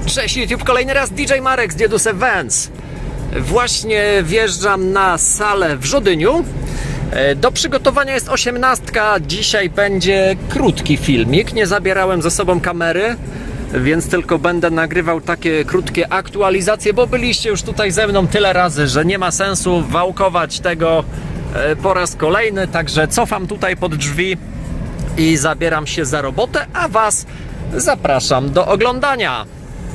Cześć YouTube, kolejny raz DJ Marek z Diedus Events. Właśnie wjeżdżam na salę w Żodyniu. Do przygotowania jest 18. Dzisiaj będzie krótki filmik. Nie zabierałem ze sobą kamery, więc tylko będę nagrywał takie krótkie aktualizacje, bo byliście już tutaj ze mną tyle razy, że nie ma sensu wałkować tego po raz kolejny. Także cofam tutaj pod drzwi i zabieram się za robotę, a Was zapraszam do oglądania.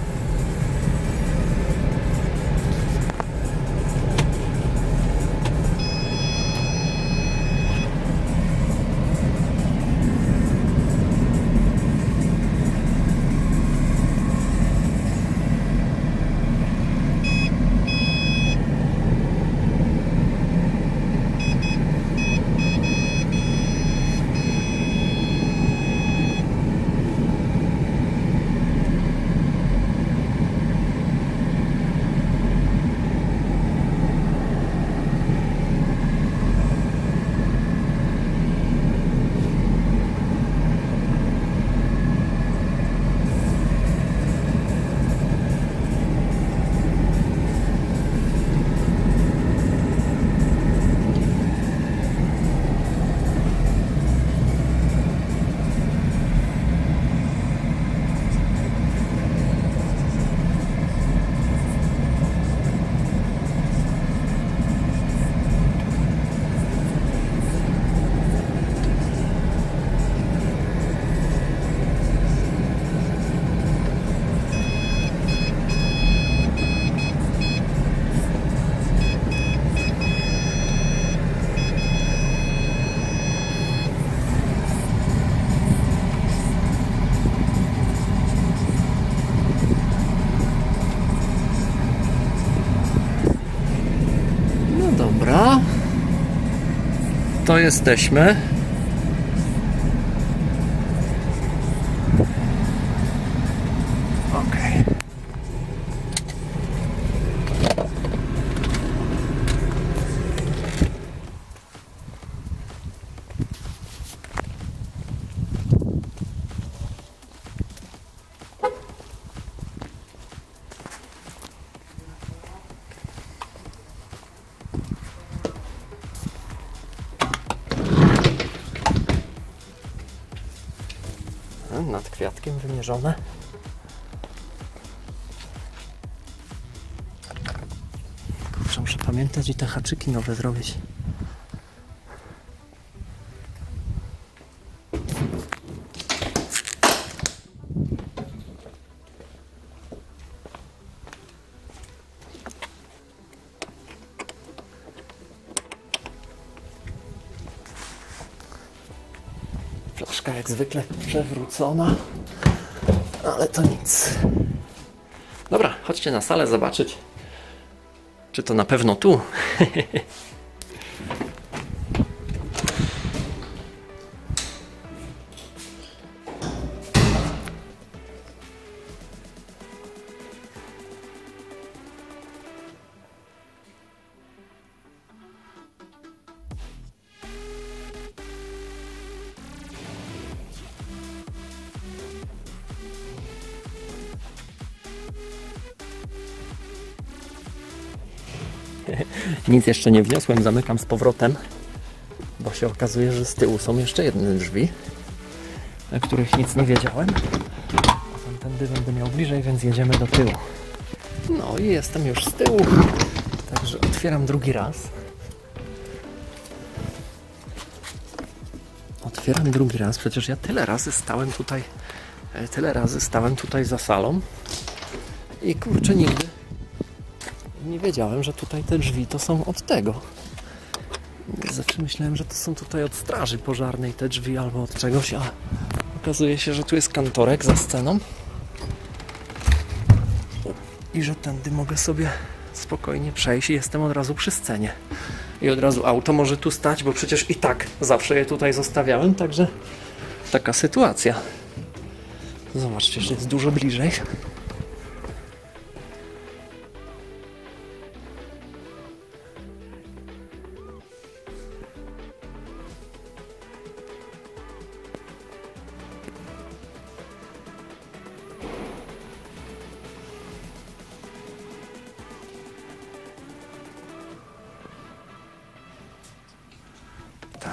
Dobra, to jesteśmy. Okej. Nad kwiatkiem wymierzone. Kurczę, muszę pamiętać i te haczyki nowe zrobić. Flaszka jak zwykle przewrócona, ale to nic. Dobra, chodźcie na salę zobaczyć, czy to na pewno tu. Nic jeszcze nie wniosłem, zamykam z powrotem, bo się okazuje, że z tyłu są jeszcze jedne drzwi, na których nic nie wiedziałem. A tamtędy będę miał bliżej, więc jedziemy do tyłu. No i jestem już z tyłu, także otwieram drugi raz. Otwieram drugi raz, przecież ja tyle razy stałem tutaj za salą i kurczę, nigdy nie wiedziałem, że tutaj te drzwi to są od tego. Zawsze myślałem, że to są tutaj od straży pożarnej te drzwi albo od czegoś, a okazuje się, że tu jest kantorek za sceną i że tędy mogę sobie spokojnie przejść i jestem od razu przy scenie. I od razu auto może tu stać, bo przecież i tak zawsze je tutaj zostawiałem, także taka sytuacja. Zobaczcie, że jest dużo bliżej.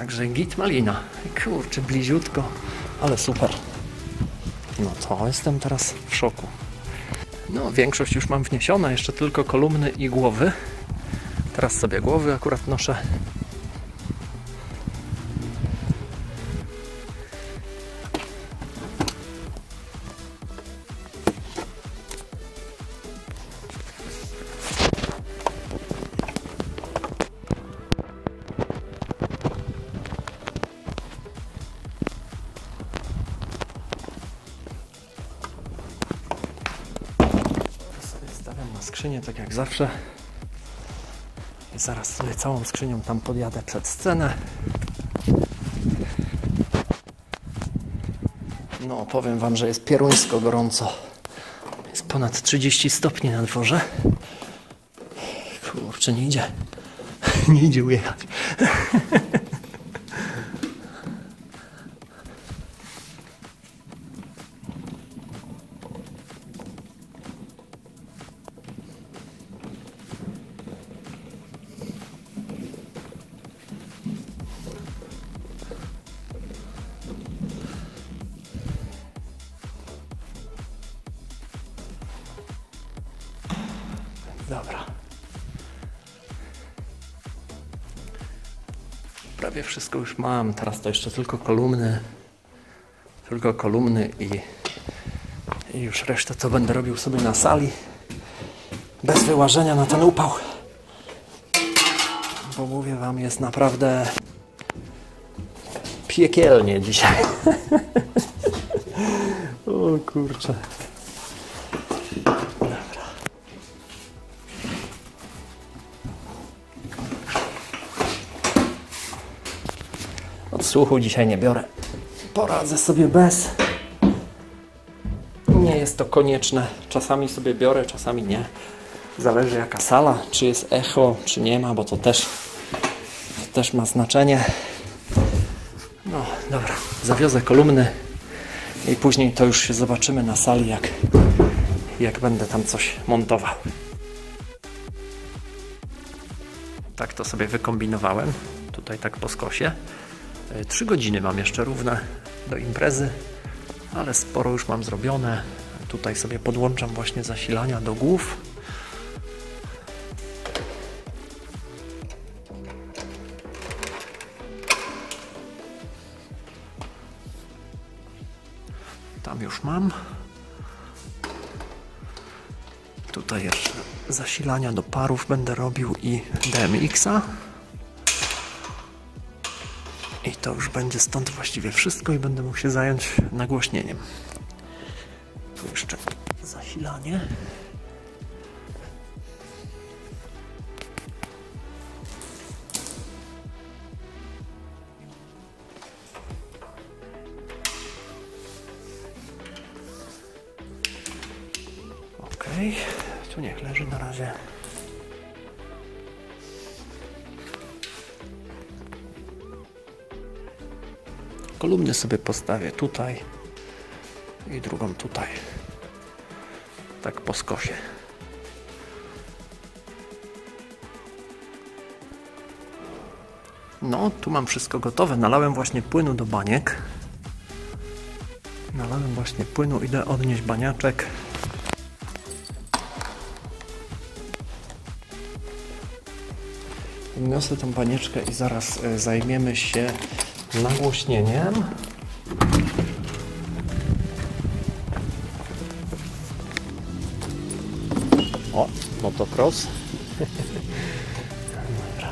Także git malina. Kurczę, bliziutko, ale super. No to jestem teraz w szoku. No, większość już mam wniesiona, jeszcze tylko kolumny i głowy. Teraz sobie głowy akurat noszę. Stawiam na skrzynię, tak jak zawsze. I zaraz sobie całą skrzynią tam podjadę przed scenę. No, powiem wam, że jest pieruńsko gorąco. Jest ponad 30 stopni na dworze. Kurczę, nie idzie. Nie idzie ujechać. Dobra. Prawie wszystko już mam. Teraz to jeszcze tylko kolumny. Tylko kolumny i już resztę to będę robił sobie na sali. Bez wyłażenia na ten upał. Bo mówię wam, jest naprawdę piekielnie dzisiaj. O kurczę. Odsłuchu dzisiaj nie biorę. Poradzę sobie bez. Nie jest to konieczne. Czasami sobie biorę, czasami nie. Zależy jaka sala, czy jest echo, czy nie ma, bo to też ma znaczenie. No dobra, zawiozę kolumny i później to już się zobaczymy na sali, jak będę tam coś montował. Tak to sobie wykombinowałem. Tutaj tak po skosie. 3 godziny mam jeszcze równe do imprezy, ale sporo już mam zrobione. Tutaj sobie podłączam właśnie zasilania do głów. Tam już mam. Tutaj jeszcze zasilania do parów będę robił i DMX-a. I to już będzie stąd właściwie wszystko i będę mógł się zająć nagłośnieniem. Tu jeszcze zasilanie. Okej, tu niech leży na razie. Kolumny sobie postawię tutaj i drugą tutaj. Tak po skosie. No, tu mam wszystko gotowe. Nalałem właśnie płynu do baniek. Nalałem właśnie płynu, idę odnieść baniaczek. Niosę tą banieczkę i zaraz zajmiemy się nagłośnieniem. O, motocross. Dobra.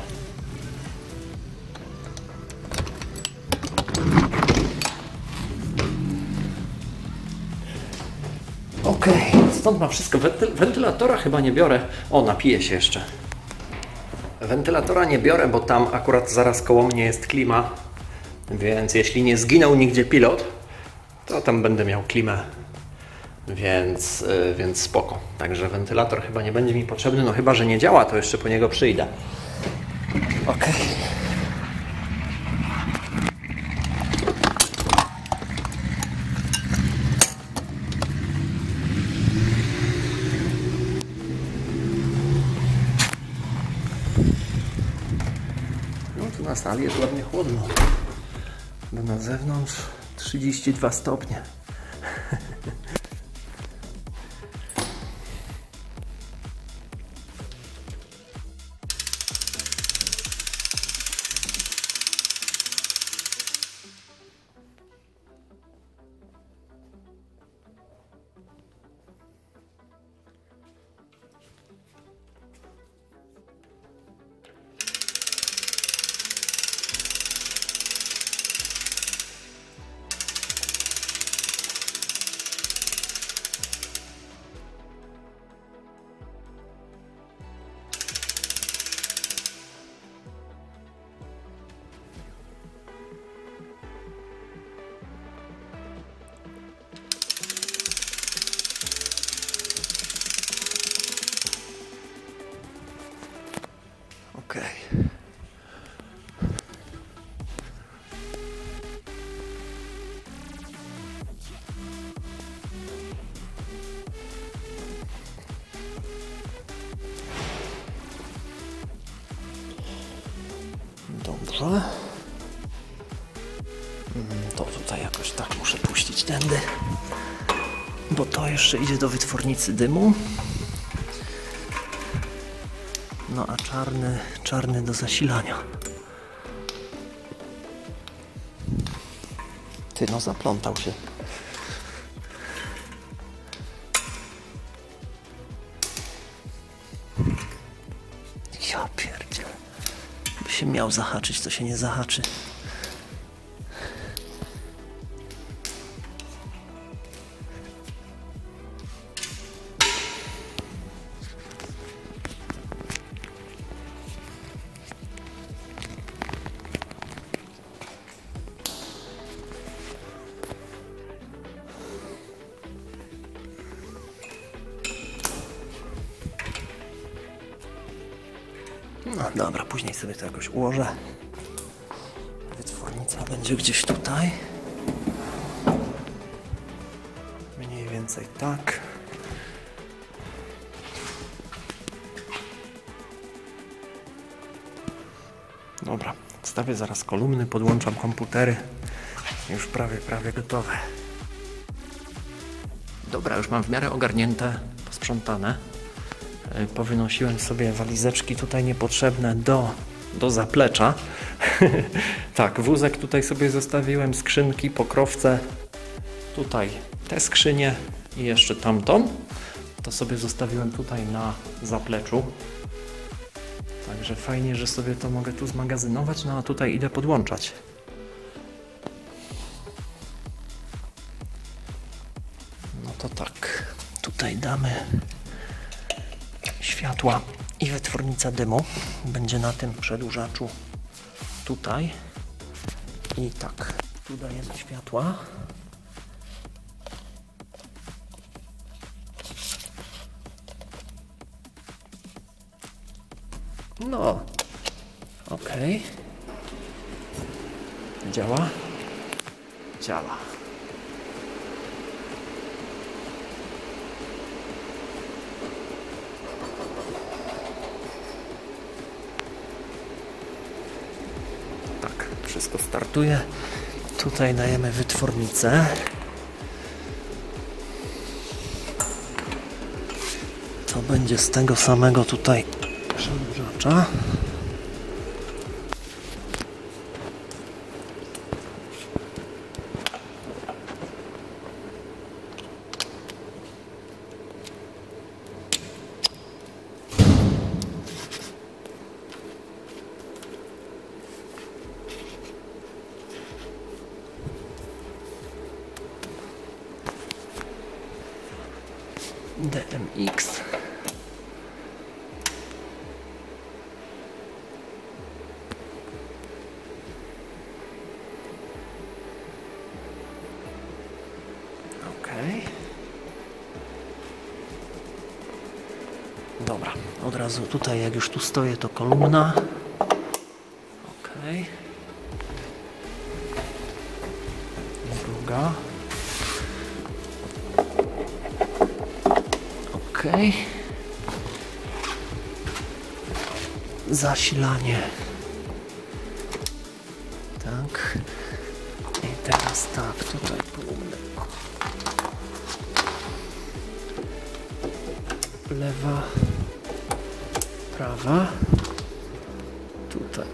Okej, stąd mam wszystko. Wentylatora chyba nie biorę. O, napiję się jeszcze. Wentylatora nie biorę, bo tam akurat zaraz koło mnie jest klima. Więc jeśli nie zginął nigdzie pilot, to tam będę miał klimę, więc spoko. Także wentylator chyba nie będzie mi potrzebny, no chyba że nie działa, to jeszcze po niego przyjdę. Ok. Na sali jest ładnie chłodno, bo na zewnątrz 32 stopnie. Okej. Dobrze. To tutaj jakoś tak muszę puścić tędy, bo to jeszcze idzie do wytwornicy dymu. No a czarny do zasilania. Ty, no zaplątał się. Ja pierdzielę. By się miał zahaczyć, to się nie zahaczy. No dobra, później sobie to jakoś ułożę. Wytwornica będzie gdzieś tutaj. Mniej więcej tak. Dobra, wstawię zaraz kolumny, podłączam komputery. Już prawie gotowe. Dobra, już mam w miarę ogarnięte, posprzątane. Powynosiłem sobie walizeczki tutaj niepotrzebne do zaplecza. Tak, wózek tutaj sobie zostawiłem, skrzynki, pokrowce. Tutaj te skrzynie i jeszcze tamtą. To sobie zostawiłem tutaj na zapleczu. Także fajnie, że sobie to mogę tu zmagazynować, no a tutaj idę podłączać. No to tak, tutaj damy światła i wytwornica dymu będzie na tym przedłużaczu tutaj i tak, tu dajemy światła. No, okej. Działa? Działa. Wszystko startuje. Tutaj dajemy wytwornicę. To będzie z tego samego tutaj przedłużacza. DMX. Dobra, od razu tutaj, jak już tu stoję, to kolumna. Okej. Druga. Okej. Zasilanie tak. I teraz tak, tutaj południe. Lewa, prawa. Tutaj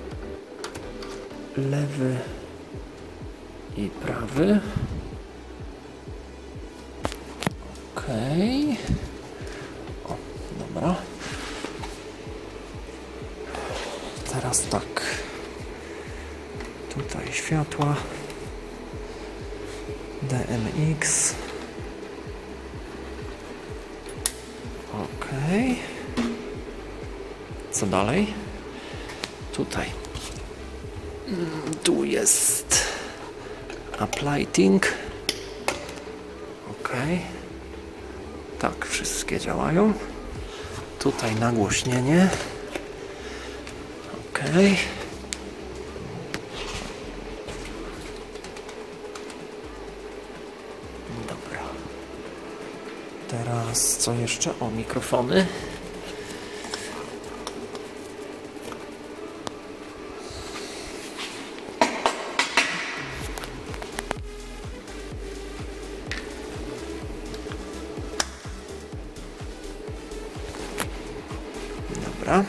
lewy i prawy. Okej. O, dobra. Teraz tak. Tutaj światła. DMX. Okej. Co dalej? Tutaj. Tu jest uplighting. Okej. Tak, wszystkie działają. Tutaj nagłośnienie. Okej. Dobra. Teraz co jeszcze? O, mikrofony. Dobra.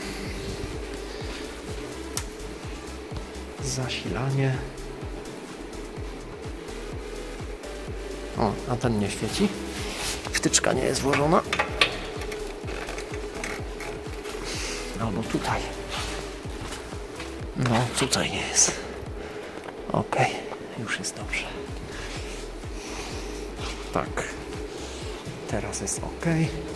Zasilanie. O, a ten nie świeci. Wtyczka nie jest włożona. Albo tutaj. No, tutaj nie jest. Ok, już jest dobrze. Tak. Teraz jest ok.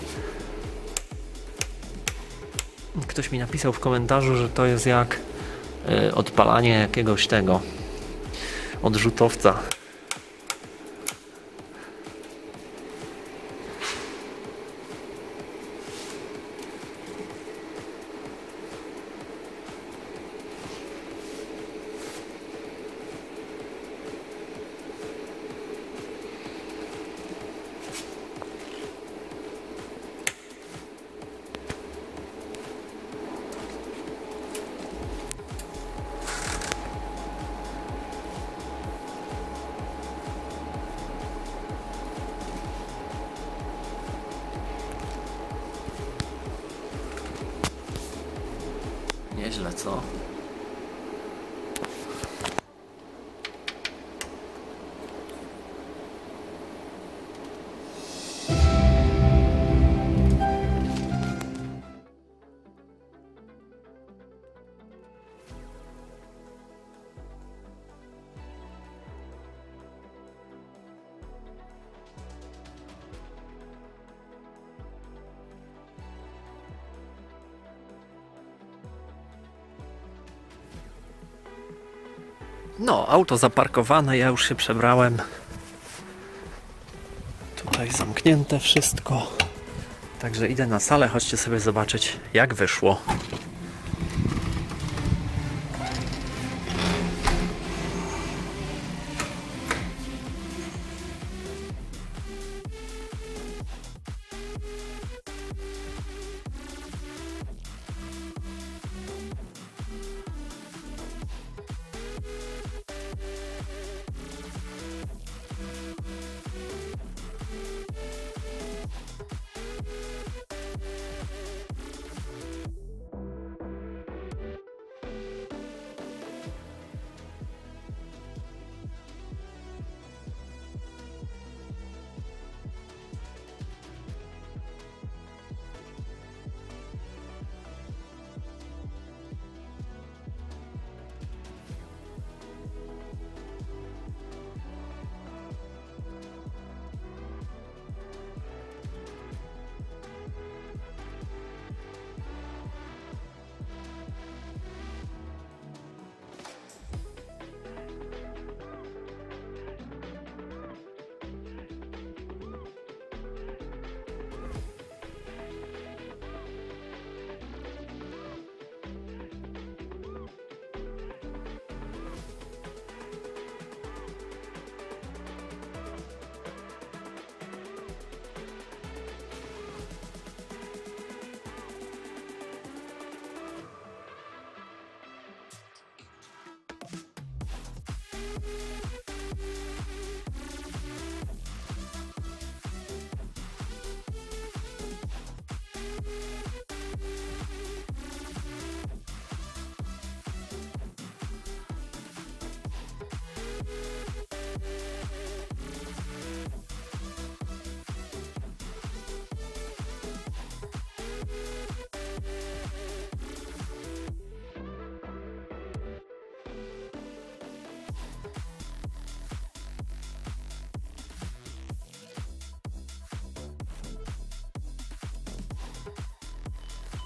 Ktoś mi napisał w komentarzu, że to jest jak odpalanie jakiegoś tego odrzutowca. Nieźle, co? No, auto zaparkowane, ja już się przebrałem. Tutaj zamknięte wszystko. Także idę na salę, chodźcie sobie zobaczyć, jak wyszło.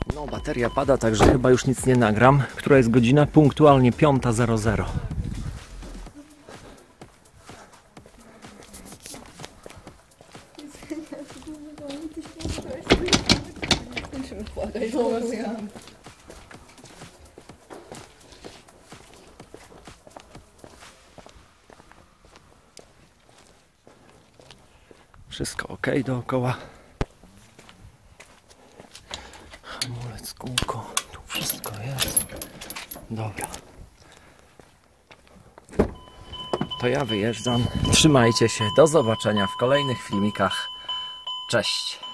No, bateria pada, także chyba już nic nie nagram. Która jest godzina? Punktualnie 5:00. Wszystko ok dookoła. Hamulec, kółko, tu wszystko jest. Dobra. To ja wyjeżdżam. Trzymajcie się. Do zobaczenia w kolejnych filmikach. Cześć.